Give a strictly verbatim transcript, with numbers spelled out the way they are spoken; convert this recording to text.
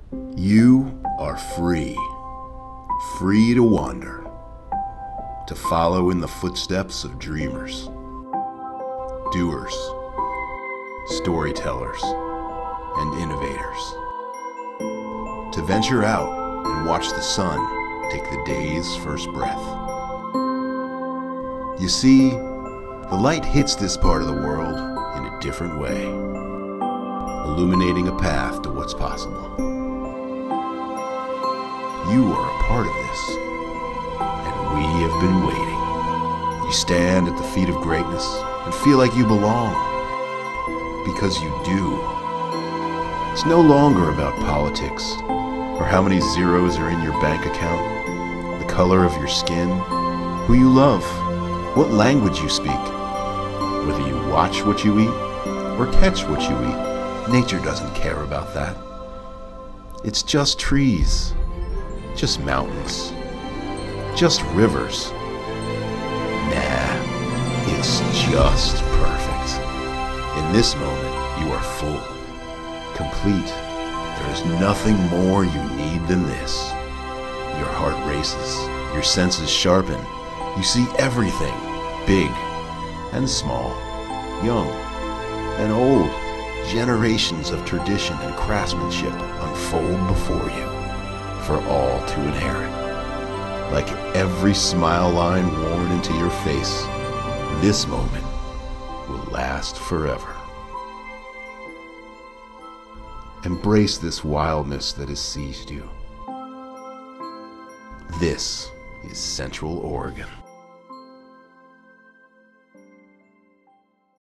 You are free, free to wander, to follow in the footsteps of dreamers, doers, storytellers, and innovators. To venture out and watch the sun take the day's first breath. You see, the light hits this part of the world in a different way, illuminating a path to what's possible. You are a part of this, and we have been waiting. You stand at the feet of greatness and feel like you belong, because you do. It's no longer about politics, or how many zeros are in your bank account, the color of your skin, who you love, what language you speak. Whether you watch what you eat, or catch what you eat, nature doesn't care about that. It's just trees. Just mountains, just rivers. Nah, it's just perfect. In this moment, you are full, complete. There is nothing more you need than this. Your heart races, your senses sharpen. You see everything, big and small, young and old. Generations of tradition and craftsmanship unfold before you, for all to inherit. Like every smile line worn into your face, this moment will last forever. Embrace this wildness that has seized you. This is Central Oregon.